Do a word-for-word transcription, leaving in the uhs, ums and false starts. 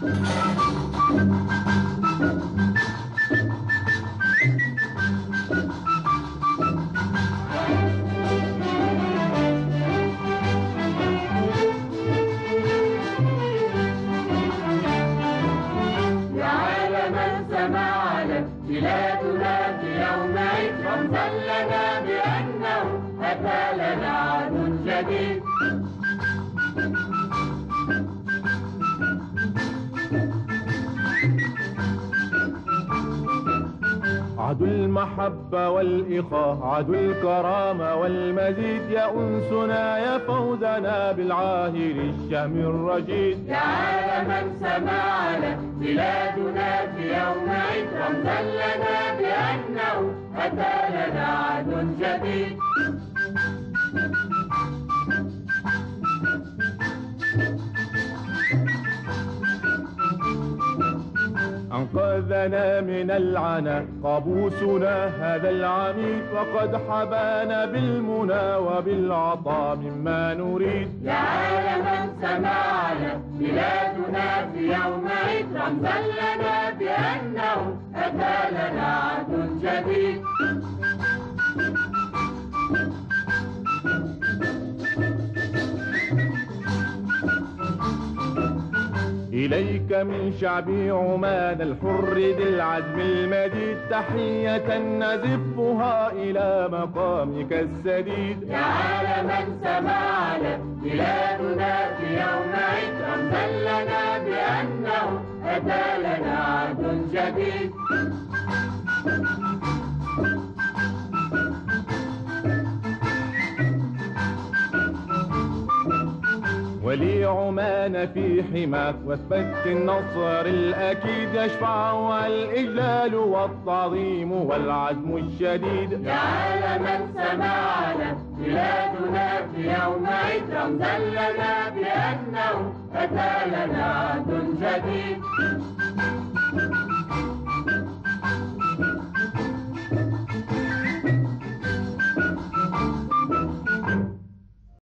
بلادنا في يوم عيد رمزا لنا بأنه أتى لنا عهد جديد. عهد المحبة والإخاء، عهد الكرامة والمزيد، يا أنسنا يا فوزنا بالعاهر الشهم الرشيد. يا عالما سمعنا بلادنا في يوم عيد رمزا لنا بأنه أتى لنا عهد جديد. أنقذنا من العنا قابوسنا هذا العميد، وقد حبانا بالمنى وبالعطاء مما نريد. يا عالما سمعنا بلادنا في يوم عيد رمزا لنا بأنه أتى لنا عهد جديد. إليك من شعب عمان الحر ذي العزم المديد، تحية نزفها إلى مقامك السديد. يا عالما سمعنا بلادنا في يوم عيد رمزا لنا بأنه أتى لنا عهد جديد. ولي عمان في حماك واثبت النصر الأكيد، يشفعها الإجلال والتعظيم والعزم الشديد. يا عالما سمعنا بلادنا في يوم عيد رمزا لنا بأنه أتى لنا عهد جديد.